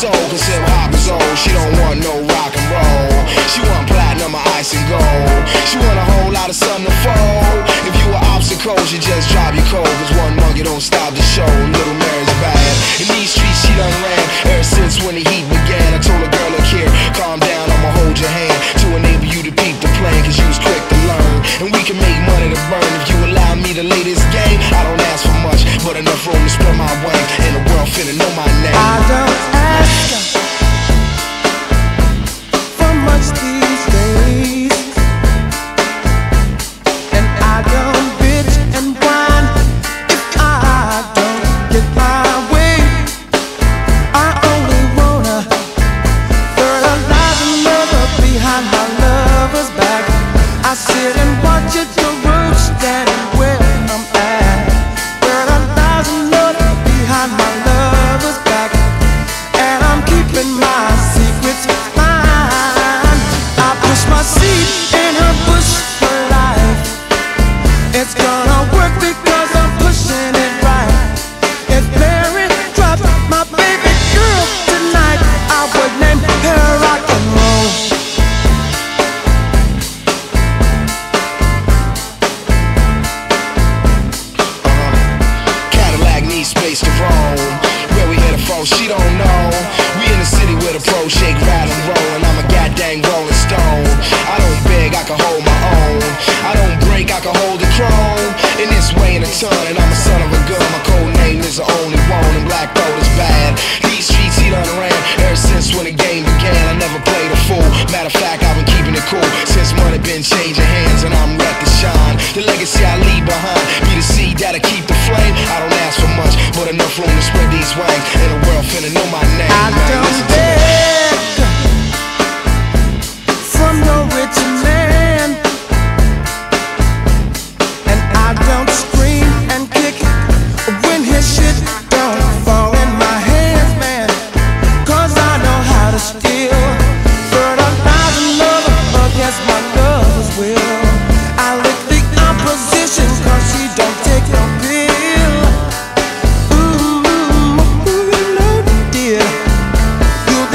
soul, cause hip hop is old. She don't want no rock and roll. She want platinum or ice and gold. She want a whole lot of sun to fold. If you were obstacles, you just drive your cold. Cause one monkey don't stop the show. Little Mary's bad. In these streets she done ran ever since when the heat began. I told a girl, look here, calm down, I'ma hold your hand to enable you to peep the plan, cause you was quick to learn. And we can make money to burn if you allow me to lay this game. I don't ask for much, but enough room to spread my wings. And the world finna know my name. I don't ask for much these days, and I don't bitch and whine if I don't get my way. I only wanna fertilize another behind my lover's back. I sit and watch it grow, standing where I'm at. Fertilize another behind my lover's back, and I'm keeping my secrets fine. I push my seed in her bush for life. It's gonna work because I'm pushing it right. If Mary dropped my baby girl tonight, I would name her rock and roll. Cadillac needs space to roam. Where we headed from, she don't know. We in the city with a pro, shake, rattle, and roll. And I'm a goddamn rolling stone. I don't beg, I can hold my own. I don't break, I can hold the chrome. In this way in a ton, and I'm a son of a gun. My code name is the only one, and black gold is bad. These streets he done ran ever since when the game began. I never played a fool. Matter of fact, I've been keeping it cool since money been changing hands, and I'm ready to shine. The legacy I leave behind be the seed that'll keep the flame. I don't ask for much, but enough room to spread these wings. And the world finna know my name. I Man, don't listen to me. beg from no rich man, and I don't scream and kick when his shit don't fall in my hands, man. Cause I know how to steal, fertilize another against my lover's will. I lick the opposition cause she don't take no pill. Ooh, you know, dear, you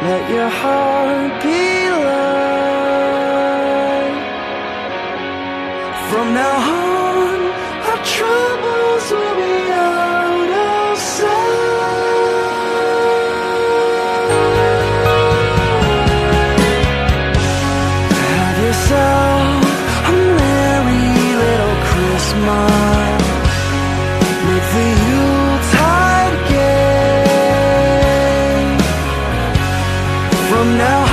let your heart be light. From now on, our troubles will be out of sight. Have yourself a merry little Christmas. Make the Yuletide gay. From now